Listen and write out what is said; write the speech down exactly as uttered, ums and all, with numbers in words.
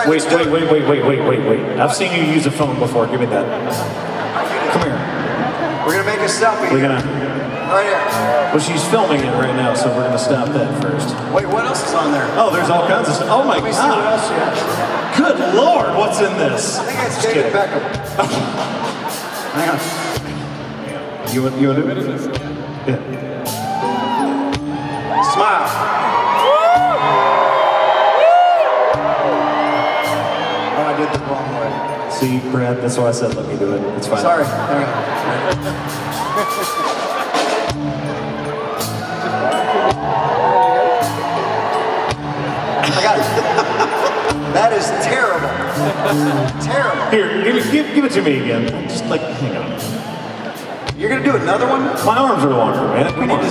right, wait, let's do wait, it. wait, wait, wait, wait, wait, wait. I've seen you use a phone before. Give me that. Come here. We're gonna make a selfie. We're here. gonna. Right here. Well, she's filming it right now, so we're gonna stop that first. Wait, what else is on there? Oh, there's all kinds of stuff. Oh my Let me see what God. else you have. Good Lord, what's in this? I think it's Just David kidding. Beckham. Hang on. You want, you want to do it? Yeah. Smile. Oh, I did the wrong way. See, Brad, that's why I said let me do it. It's fine. Sorry. Hang on. I got it. That is terrible. Terrible. Here, give, it- give, give it to me again. Just like, hang on. You're gonna do another one? My arms are longer, man. We Come need on. to